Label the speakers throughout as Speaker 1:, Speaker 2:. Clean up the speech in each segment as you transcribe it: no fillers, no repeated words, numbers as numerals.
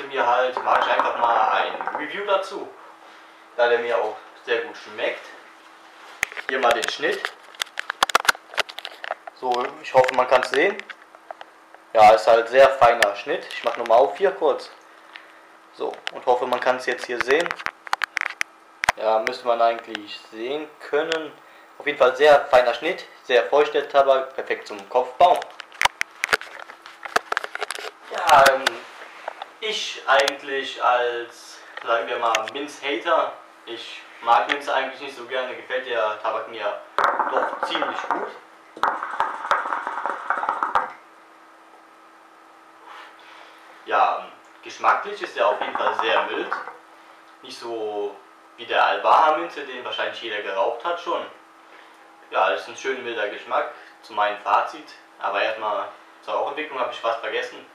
Speaker 1: dachte mir halt, mache ich einfach mal ein Review dazu, da der mir auch sehr gut schmeckt. Hier mal den Schnitt. So, ich hoffe, man kann es sehen. Ja, ist halt sehr feiner Schnitt. Ich mache nochmal auf hier kurz. So, und hoffe, man kann es jetzt hier sehen. Ja, müsste man eigentlich sehen können. Auf jeden Fall sehr feiner Schnitt, sehr feucht der Tabak, perfekt zum Kopfbau. Ja, ich eigentlich als, sagen wir mal, Minz-Hater, ich mag Minz eigentlich nicht so gerne, gefällt der Tabak mir doch ziemlich gut. Ja, geschmacklich ist er auf jeden Fall sehr mild. Nicht so wie der Albaha Minze, den wahrscheinlich jeder geraucht hat schon. Ja, das ist ein schön milder Geschmack, zu meinem Fazit. Aber erstmal zur Rauchentwicklung habe ich fast vergessen.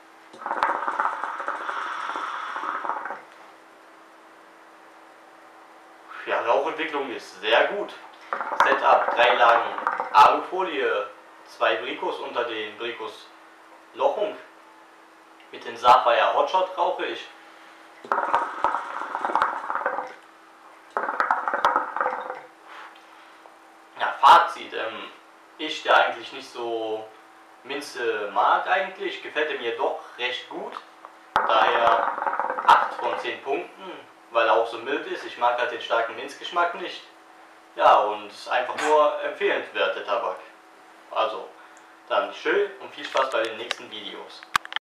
Speaker 1: Ja, Rauchentwicklung ist sehr gut. Setup: 3 Lagen Alufolie, 2 Brikos unter den Brikos Lochung. Mit den Sapphire Hotshot rauche ich. Ja, Fazit: ich, der eigentlich nicht so Minze mag eigentlich, gefällt er mir doch recht gut. Daher 8 von 10 Punkten, weil er auch so mild ist. Ich mag halt den starken Minzgeschmack nicht. Ja, und einfach nur empfehlenswert, der Tabak. Also, dann schön und viel Spaß bei den nächsten Videos.